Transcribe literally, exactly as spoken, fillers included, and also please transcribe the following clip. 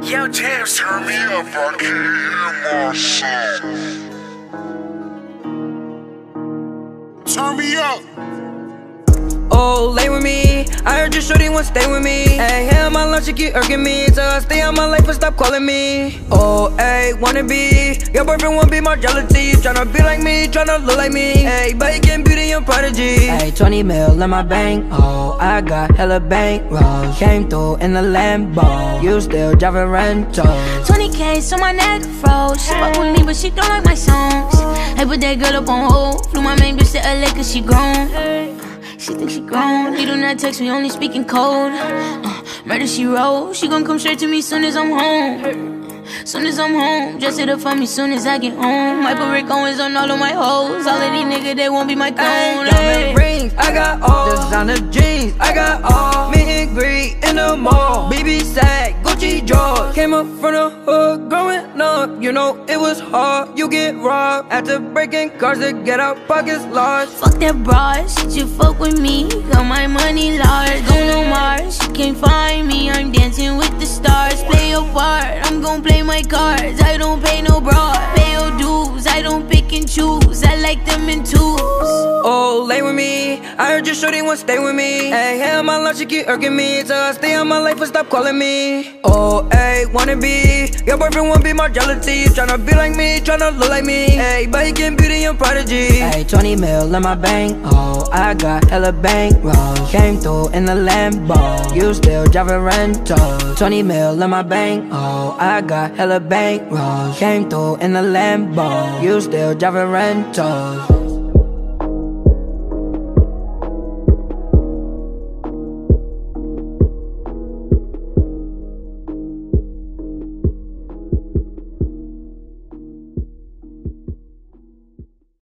Yo, James, turn me up, I can't hear myself. Turn me up. Oh, lay with me. I heard you shorty want stay with me. Hey, hell, my lunch, she keep irking me. So I stay on my life and stop calling me. Oh, hey, wanna be your boyfriend, wanna be MarGielaa Kodie. Tryna be like me, tryna look like me. Hey, but you can't beauty and prodigy. Hey, twenty mil in my bank. Oh, I got hella bank rolls. Came through in the Lambo. You still driving rental. twenty K so my neck froze. She fuck with me, but she don't like my songs. I put that girl up on hold. Flew my main bitch to L A cause she grown. She think she grown. He do not text me, only speaking code. uh, Murder she wrote. She gon' come straight to me soon as I'm home. Soon as I'm home. Just hit up for me soon as I get home. My put Rick Owens on all of my hoes. All of these niggas, they won't be my clone. Diamond rings, I got all. Designer jeans, I got all. Meet and greet in the mall. B B sack, Gucci drawers. Came up from the hood, growing up. You know it was hard, you get robbed. After breaking cars to get out pockets large. Fuck that broad, shit you fuck with me. Got my money large, go no Mars. You can't find me, I'm dancing with the stars. Play your part, I'm gon' play my cards. I don't pay no broad, pay your dues. I don't pick and choose, I like them in twos. Oh, lay with me. I heard you shorty want stay with me. Hey, hell, my lunch, she keep irking me. So I stay on my life and stop calling me. Oh, hey, wanna be your boyfriend, wanna be MarGielaa Kodie. Tryna be like me, tryna look like me. Hey, but you can't beauty and prodigy. Hey, twenty mil in my bank. Oh, I got hella bank rolls. Came through in the Lambo. You still driving rental. twenty mil in my bank. Oh, I got hella bank rolls. Came through in the Lambo. You still driving rental.